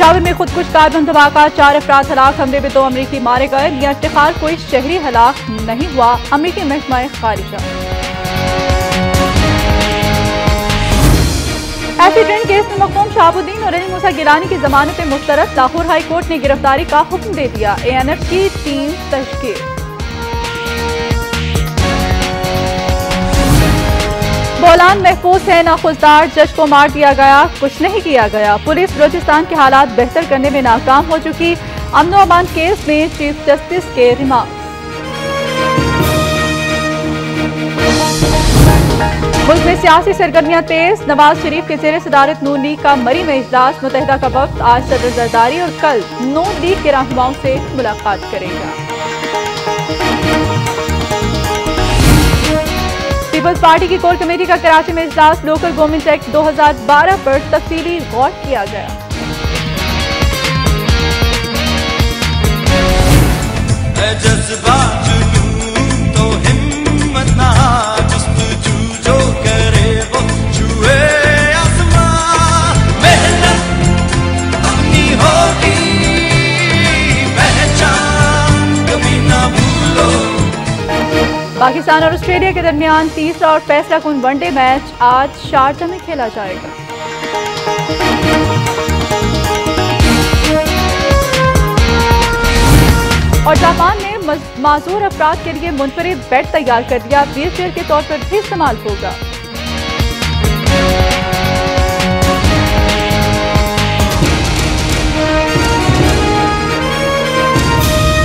पेशावर में खुदकुश कार्बन धमाका, 4 अफराद हलाक, हमले में 2 अमरीकी मारे गए। लिया इफ्तिखार कोई शहरी हलाक नहीं हुआ, अमरीकी महकमा खारिजा। एसिड रेन केस में मखदूम शहाबुद्दीन और अली मूसा गिलानी की जमानत मुस्तरद, लाहौर हाई कोर्ट ने गिरफ्तारी का हुक्म दे दिया। ANF की टीम तश्कील। बोलान महफूज है ना खुजदार, जज को मार दिया गया, कुछ नहीं किया गया। पुलिस बलूचिस्तान के हालात बेहतर करने में नाकाम हो चुकी। अमन अमान केस में चीफ जस्टिस के रिमार्क। मुल्क में सियासी सरगर्मियां तेज, नवाज शरीफ के ज़ेर सदारत नून लीग का मरी में इजलास। मुत्तहिदा का वक्त आज सदर जरदारी और कल नून लीग के रहनुमाओं से मुलाकात करेगा। पीपल्स पार्टी की कोर कमेटी का कराची में इजलास। लोकल गवर्नमेंट एक्ट 2012 पर तफसीली गौर किया गया। तो हिम्मत ना जुस्तजू जो करे वो छुए आसमां, मेहनत अपनी होगी पहचान कभी ना भूलो। पाकिस्तान और ऑस्ट्रेलिया के दरमियान तीसरा और फैसला कुन वनडे मैच आज शारजाह में खेला जाएगा। और जापान ने माजूर अफराद के लिए मुनफरिद बेड तैयार कर दिया, व्हीलचेयर के तौर पर भी इस्तेमाल होगा।